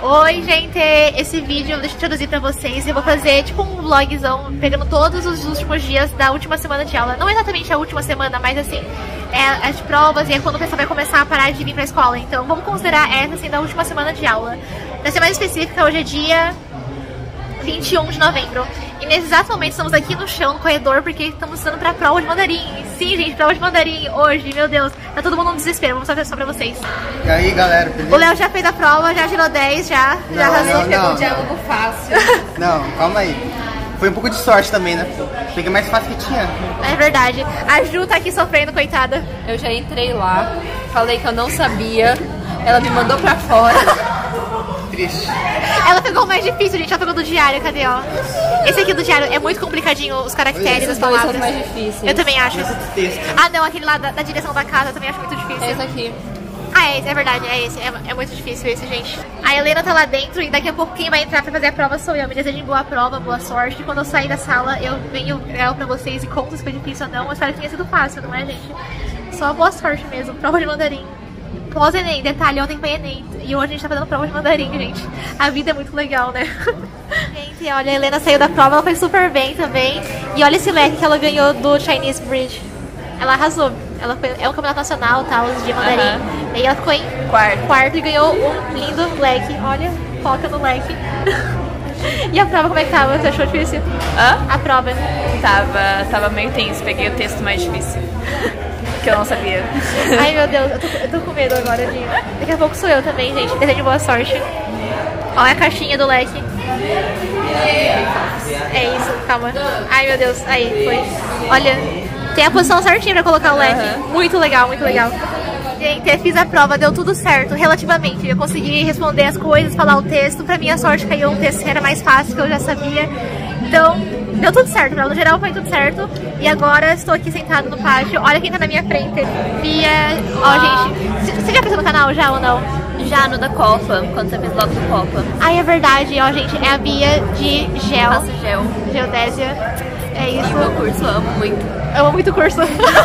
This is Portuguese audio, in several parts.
Oi, gente! Esse vídeo, deixa eu introduzir pra vocês. Eu vou fazer tipo um vlogzão, pegando todos os últimos dias da última semana de aula. Não exatamente a última semana, mas assim, as provas e é quando o pessoal vai começar a parar de vir pra escola. Então vamos considerar essa assim da última semana de aula. Na semana específica, hoje é dia 21 de novembro. E nesse exato momento estamos aqui no chão, no corredor, porque estamos estudando pra prova de mandarim. Sim, gente, prova de mandarim hoje, meu Deus. Tá todo mundo no desespero, vou mostrar só pra vocês. E aí, galera, beleza? O Léo já fez a prova, já tirou 10, já arrasou. Pegou um diálogo fácil. Não, calma aí. Foi um pouco de sorte também, né? Peguei mais fácil que tinha. É verdade. A Ju tá aqui sofrendo, coitada. Eu já entrei lá, falei que eu não sabia, ela me mandou pra fora. Triste. Ela pegou o mais difícil, gente. Ela pegou do diário, cadê, ó? Esse aqui do diário é muito complicadinho, os caracteres, as palavras. São os mais difíceis. Eu também acho. Texto. Ah, não, aquele lá da direção da casa eu também acho muito difícil. Esse aqui. Ah, é verdade, é esse. É muito difícil esse, gente. A Helena tá lá dentro e daqui a pouco quem vai entrar pra fazer a prova sou eu. Me desejem boa prova, boa sorte. E quando eu sair da sala, eu venho gravo pra vocês e conto se foi difícil ou não. Eu espero que tenha sido fácil, não é, gente? Só boa sorte mesmo. Prova de mandarim. Pós-Enem, detalhe, ontem foi Enem. E hoje a gente tá fazendo prova de mandarim, gente. A vida é muito legal, né? Gente, olha, a Helena saiu da prova, ela foi super bem também. E olha esse leque que ela ganhou do Chinese Bridge. Ela arrasou. Ela foi, é um campeonato nacional, tal, de mandarim. E aí ela ficou em quarto e ganhou um lindo leque. Olha, foca no leque. E a prova, como é que tava? Você achou difícil? A prova. Tava meio tenso, peguei o texto mais difícil. Que eu não sabia. Ai, meu Deus, eu tô com medo agora de... Daqui a pouco sou eu também, gente. Desejo boa sorte. Olha a caixinha do leque. É isso, calma. Ai, meu Deus, aí, foi. Olha, tem a posição certinha pra colocar o leque. Muito legal, muito legal. Gente, eu fiz a prova, deu tudo certo, relativamente. Eu consegui responder as coisas, falar o texto. Pra minha sorte, caiu um texto que era mais fácil, que eu já sabia. Então, deu tudo certo, no geral foi tudo certo. E agora estou aqui sentado no pátio. Olha quem tá na minha frente. Bia, ó, gente, você já apareceu no canal já ou não? Já no da Copa, quando você fez logo do Copa. Ai, é verdade, ó, gente, é a Bia de gel. Faço gel. Geodésia. É isso. Meu curso, eu amo muito. Eu amo muito o curso.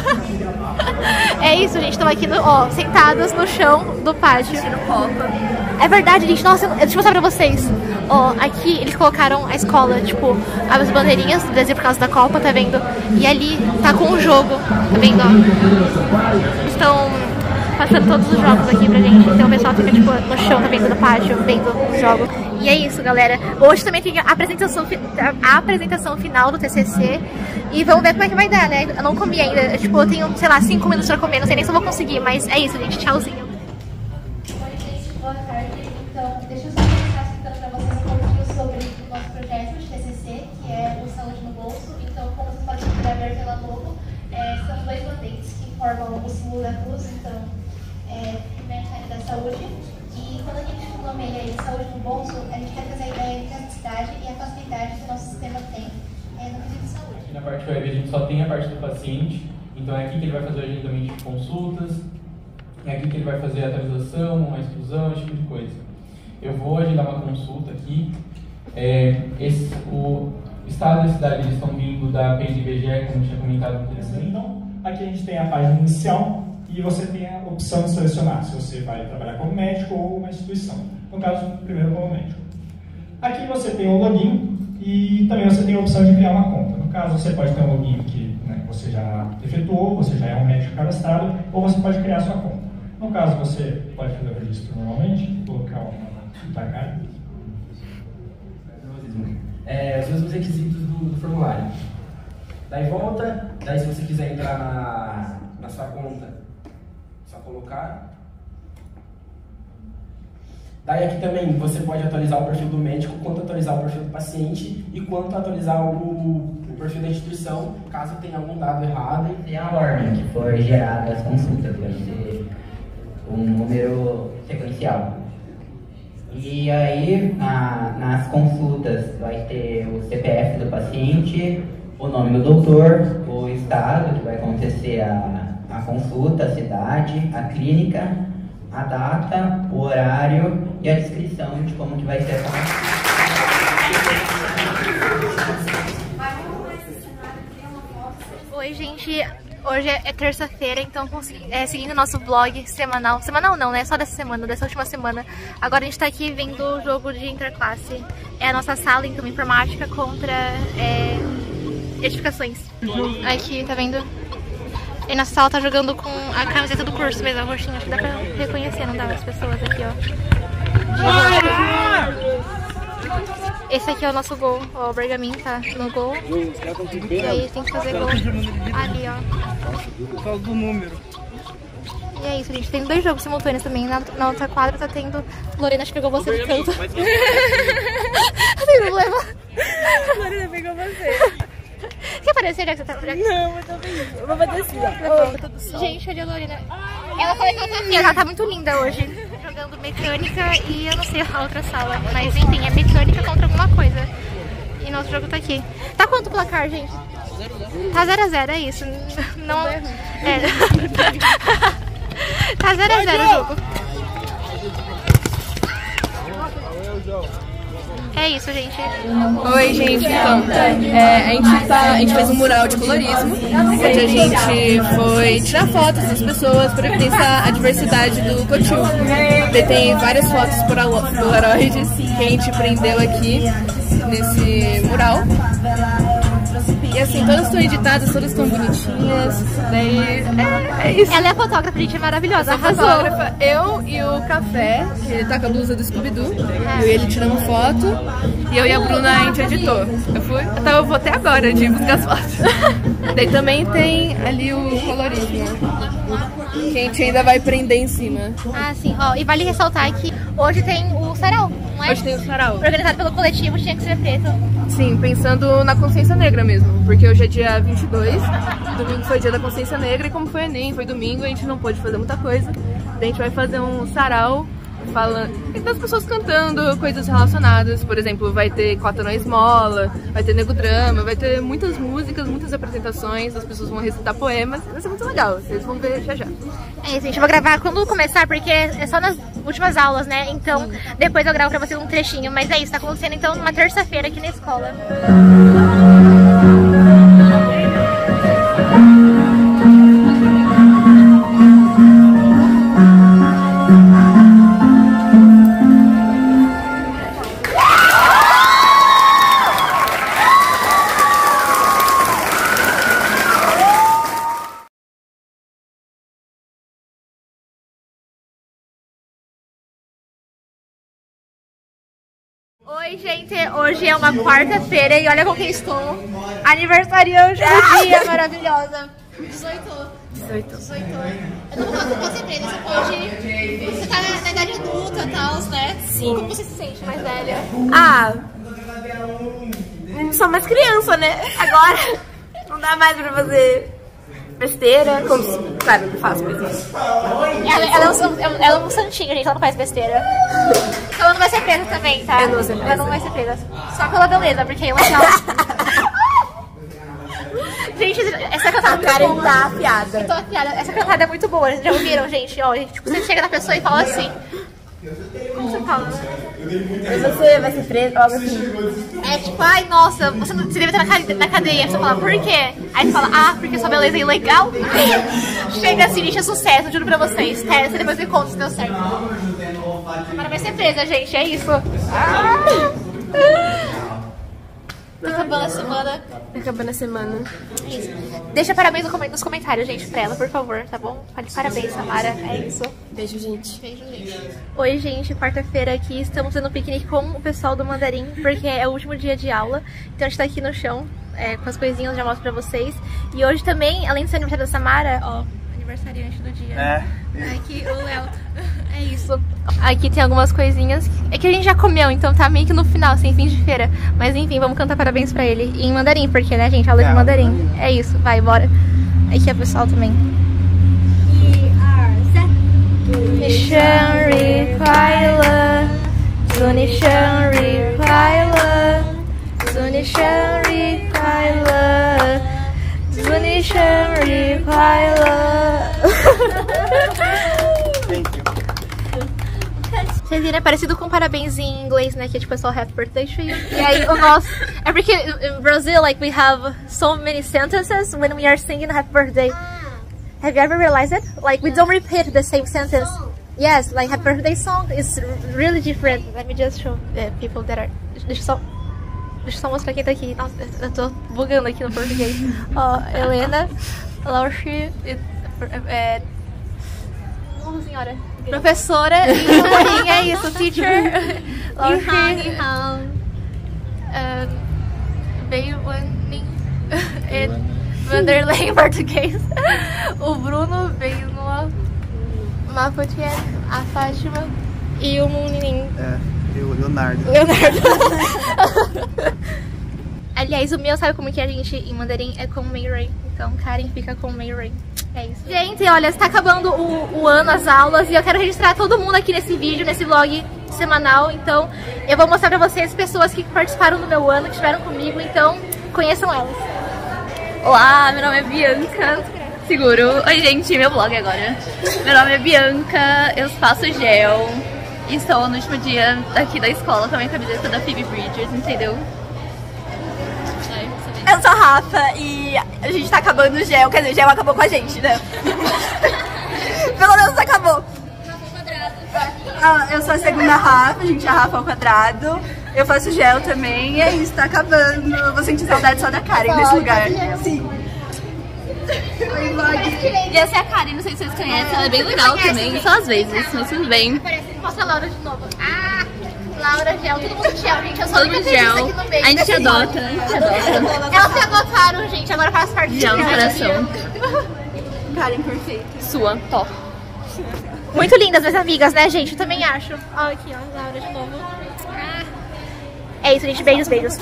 É isso, gente, estamos aqui, sentadas no chão do pátio. Assistindo Copa. É verdade, gente, nossa, deixa eu mostrar pra vocês. Ó, aqui eles colocaram a escola, tipo, as bandeirinhas do Brasil por causa da Copa, tá vendo? E ali tá com o jogo, tá vendo, ó? Estão passando todos os jogos aqui pra gente, então o pessoal fica, tipo, no chão, tá vendo, no pátio, vendo os jogos. E é isso, galera. Hoje também tem a apresentação final do TCC e vamos ver como é que vai dar, né? Eu não comi ainda, tipo, eu tenho, sei lá, 5 minutos pra comer, não sei nem se eu vou conseguir, mas é isso, gente, tchauzinho. Oi, gente, boa tarde. Então, deixa eu só começar explicando pra vocês um pouquinho sobre o nosso projeto de TCC, que é o Saúde no Bolso. Então, como vocês podem ver pela logo, são dois bandeirantes que formam o símbolo da cruz, então, vem a área da saúde. E quando a gente nomeia aí Saúde no Bolso, a gente quer trazer a ideia de praticidade e a facilidade que o nosso sistema tem no quesito de saúde. Aqui na parte web a gente só tem a parte do paciente, então é aqui que ele vai fazer o agendamento de consultas, é aqui que ele vai fazer a atualização, uma exclusão, esse tipo de coisa. Eu vou agendar uma consulta aqui. O estado e a cidade eles estão vindo da page IBGE, como tinha comentado anteriormente. Então, aqui a gente tem a página inicial e você tem a opção de selecionar se você vai trabalhar como médico ou uma instituição. No caso, primeiro como médico. Aqui você tem o login e também você tem a opção de criar uma conta. No caso, você pode ter um login que você já efetuou, você já é um médico cadastrado, ou você pode criar a sua conta. No caso, você pode fazer o registro normalmente, colocar uma cara. Os mesmos requisitos do formulário. Daí volta, daí se você quiser entrar na sua conta, só colocar. Daí aqui também você pode atualizar o perfil do médico, quanto atualizar o perfil do paciente e quanto atualizar o perfil da instituição, caso tenha algum dado errado. Tem a ordem que for gerada as consultas, vai ser um número sequencial. E aí, nas consultas, vai ter o CPF do paciente, o nome do doutor, o estado que vai acontecer a consulta, a cidade, a clínica, a data, o horário e a descrição de como que vai ser essa consulta. Oi, gente. Hoje é terça-feira, então seguindo o nosso vlog semanal. Semanal não, né? Só dessa semana, dessa última semana. Agora a gente tá aqui vendo o jogo de interclasse. É a nossa sala, então, informática contra edificações. Aqui, tá vendo? E nossa sala tá jogando com a camiseta do curso mesmo, a roxinha. Acho que dá pra reconhecer, não dá? As pessoas aqui, ó. Esse aqui é o nosso gol, ó, o Bergamin tá no gol. E aí tem que fazer gol ali, ó. Por causa do número. E é isso, gente. Tem 2 jogos simultâneos também. Na outra quadra tá tendo... Lorena, acho que pegou você de canto. Não tem problema. Lorena pegou você. Quer aparecer já que você tá por aqui? Não, eu tô bem. Eu vou bater assim, ó. Gente, olha a Lorena. Ela falou que ela tá afim, ela tá muito linda hoje. Jogando mecânica e eu não sei a outra sala. Mas enfim, é mecânica contra alguma coisa. E nosso jogo tá aqui. Tá quanto o placar, gente? Tá 0x0, é isso. Não é. Tá 0x0 o jogo. É isso, gente. Oi, gente. Então, a gente fez um mural de colorismo, onde a gente foi tirar fotos das pessoas para evidenciar a diversidade do Cotil. Tem várias fotos polaroides que a gente prendeu aqui nesse mural. E assim, todas estão editadas, todas estão bonitinhas. Daí é isso. Ela é fotógrafa, gente, é maravilhosa. Arrasou. Fotógrafa, eu e o Café, que ele tá com a blusa do Scooby-Doo. Eu e ele tiramos foto. E eu e a Bruna, a gente editou. Então eu vou até agora de buscar as fotos. Daí também tem ali o colorismo, que a gente ainda vai prender em cima. Ah, sim. Ó, e vale ressaltar que hoje tem o sarau, não é? Hoje tem o sarau. Organizado pelo coletivo Tinha que Ser Preto. Sim, pensando na consciência negra mesmo. Porque hoje é dia 22, domingo foi dia da consciência negra. E como foi Enem, foi domingo, a gente não pôde fazer muita coisa. Daí a gente vai fazer um sarau falando, das pessoas cantando coisas relacionadas. Por exemplo, vai ter Cota na Esmola, vai ter Nego Drama, vai ter muitas músicas, muitas apresentações, as pessoas vão recitar poemas. Vai ser muito legal, vocês vão ver já já. É isso, gente, eu vou gravar quando começar, porque é só nas últimas aulas, né? Então depois eu gravo pra vocês um trechinho. Mas é isso, tá acontecendo então numa terça-feira aqui na escola. Oi, gente, hoje é uma quarta-feira e olha com quem estou. Aniversariante do dia, maravilhosa. 18. Eu não vou falar com você preta, hoje você tá na idade adulta e tal, né? Sim. Como você se sente mais velha? Ah, não sou mais criança, né? Agora não dá mais pra fazer besteira, como claro, eu faço besteira. Ela é um santinho, gente, ela não faz besteira. Então ela não vai ser presa também, tá? Eu não vou ser presa. Ela não vai ser presa. Só pela beleza, porque eu acho ela... Gente, essa cantada a Karen tá afiada. Eu tô afiada. Essa cantada é muito boa, já ouviram, gente? Ó, tipo, você chega na pessoa e fala assim. Como você fala? Você vai ser preso, algo assim. É tipo, ai, nossa, você deve estar na cadeia. Você fala, por quê? Aí você fala, ah, porque sua beleza é ilegal. Chega assim, gente, é sucesso, juro pra vocês. Testa, depois me conta se deu certo. Agora vai ser presa, gente, é isso. Tá acabando a semana. Acabando a semana. Isso. Deixa parabéns nos comentários, gente, pra ela, por favor, tá bom? Fale parabéns, Samara. É isso. Beijo, gente. Beijo, gente. Oi, gente, quarta-feira aqui. Estamos fazendo um piquenique com o pessoal do Mandarim, porque é o último dia de aula. Então a gente tá aqui no chão, com as coisinhas, já mostro pra vocês. E hoje também, além de ser aniversário da Samara, ó, aniversariante do dia. Aqui o Léo. É isso. Aqui tem algumas coisinhas. É que a gente já comeu, então tá meio que no final, sem fim de feira. Mas enfim, vamos cantar parabéns pra ele. E em mandarim, porque, né, gente? Aula de mandarim. É isso, vai, bora. Aqui é o pessoal também. Nishan Kaila, Zunishan Kaila, Zunishan Kaila, Zunishan Kaila. Vocês viram, é parecido com parabéns em inglês, né? Que é tipo, só happy birthday to you. E aí o nosso... É porque in Brazil, like, we have so many sentences when we are singing happy birthday. Have you ever realized it? Like, we don't repeat the same sentence. Yes, like Happy Birthday song is really different. Let me just show people that are... Deixa eu só mostrar quem tá aqui. Nossa, eu tô bugando aqui no português. Ó, Helena, Lauchi, nossa senhora. Professora e Marinha, é isso, teacher. Lauchi, Vanderlei em português. O Bruno veio no Mapuche, a Fátima e o menininho. E o Leonardo. Aliás, o meu, sabe como que a gente em mandarim é com Mei Ray. Então Karen fica com Mei Ray. É isso. Gente, olha, está acabando o ano, as aulas, e eu quero registrar todo mundo aqui nesse vídeo, nesse vlog semanal. Então eu vou mostrar pra vocês pessoas que participaram do meu ano, que estiveram comigo, então conheçam elas. Olá, meu nome é Bianca. Seguro. Oi, gente, meu blog agora. Meu nome é Bianca, eu faço gel. E estou no último dia aqui da escola com a minha camiseta da Phoebe Bridgers, entendeu? Eu sou a Rafa e a gente tá acabando o gel, quer dizer, o gel acabou com a gente, né? Pelo menos acabou. Eu sou a segunda Rafa, gente, a Rafa ao quadrado. Eu faço gel também e é isso, tá acabando. Eu vou sentir saudade só da Karen nesse lugar. Sim. E essa é a Karen, não sei se vocês conhecem, ela é bem legal também, só às vezes, mas tudo bem. Mostra a Laura de novo. Ah, Laura Gel, todo mundo gel, gente. Eu sou todo mundo gel. Aqui no meio. A gente adota, a gente adota. Elas se adotaram, gente, agora faz parte Gel no coração. Karen perfeita. Sua, top. Muito lindas, minhas amigas, né, gente? Eu também acho. Ó, aqui, ó, Laura de novo. Ah. É isso, gente. Beijos, beijos.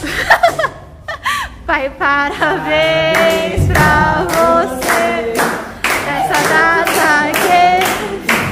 Pai, parabéns pra você nessa data que...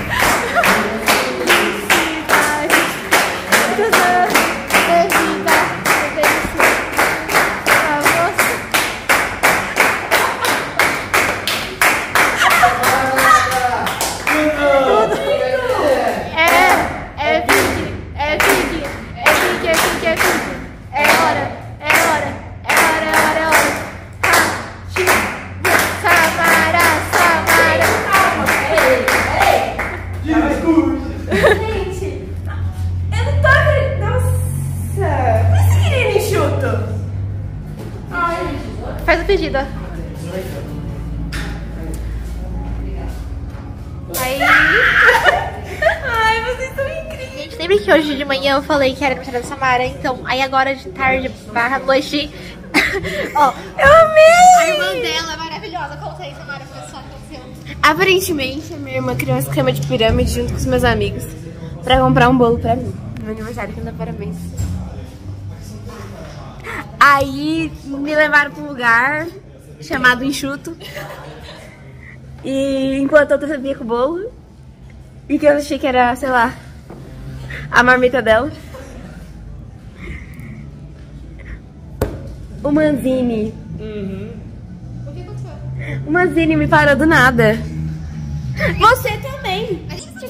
Faz o pedido. Aí. Ai, vocês são incríveis. Gente, lembra que hoje de manhã eu falei que era aniversário da Samara? Então, aí agora de tarde, barra noite. Ó, eu amei! A irmã dela é maravilhosa. Conta aí, Samara, o que aconteceu. Aparentemente, a minha irmã criou um esquema de pirâmide junto com os meus amigos pra comprar um bolo pra mim. Meu aniversário, que me dá parabéns. Aí me levaram pra um lugar chamado Enxuto. E enquanto eu sabia com o bolo, e que eu achei que era, sei lá, a marmita dela. O Manzini. O que aconteceu? O Manzini me parou do nada. Você também.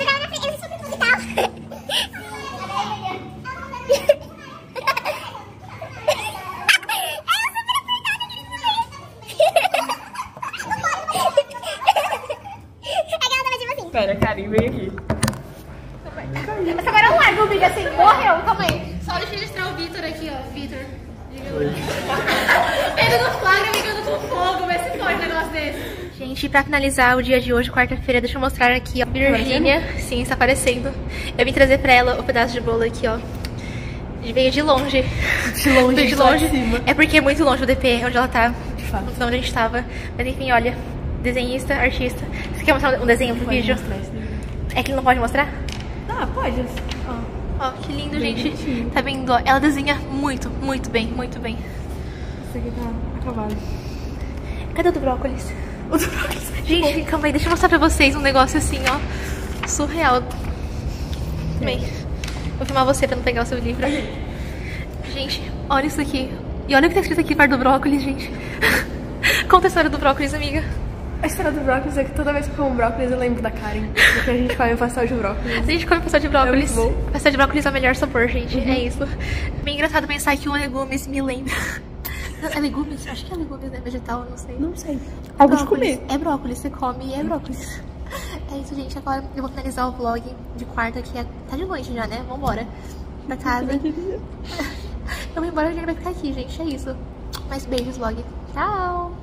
Pera, Karen, vem aqui. Essa agora não é, viu, amiga? Assim, morreu, calma aí. Só deixa eu registrar o Vitor aqui, ó. Vitor. Ele não flagra ligando com fogo, mas se pode um negócio desse. Gente, pra finalizar o dia de hoje, quarta-feira, deixa eu mostrar aqui, ó. Virgínia, sim, está aparecendo. Eu vim trazer pra ela o pedaço de bolo aqui, ó. Veio de longe. De longe, de longe. É porque é muito longe o DP, onde ela tá. De fato. Onde a gente tava. Mas enfim, olha. Desenhista, artista. Você quer mostrar um desenho pro vídeo? É que ele não pode mostrar? Ah, pode. Ó, que lindo, gente. Tá vendo? Ó, ela desenha muito, muito bem, muito bem. Isso aqui tá acabado. Cadê o do brócolis? O do brócolis. Gente, calma aí, deixa eu mostrar pra vocês um negócio assim, ó. Surreal. Bem, vou filmar você pra não pegar o seu livro. Gente, olha isso aqui. E olha o que tá escrito aqui perto do brócolis, gente. Conta a história do brócolis, amiga. A história do brócolis é que toda vez que eu como brócolis eu lembro da Karen. Porque a gente come pastel de brócolis. A gente come pastel de brócolis. É muito bom. Pastel de brócolis é o melhor sabor, gente. É isso. Bem engraçado pensar que o legumes me lembra É legumes? Acho que é legumes, né? Vegetal, não sei. Não sei. Algo de comer. É brócolis, você come e é brócolis. É isso, gente. Agora eu vou finalizar o vlog de quarta, que tá de noite já, né? Vambora pra casa. Eu vou embora, a gente vai ficar aqui, gente. É isso. Mais beijos, vlog. Tchau!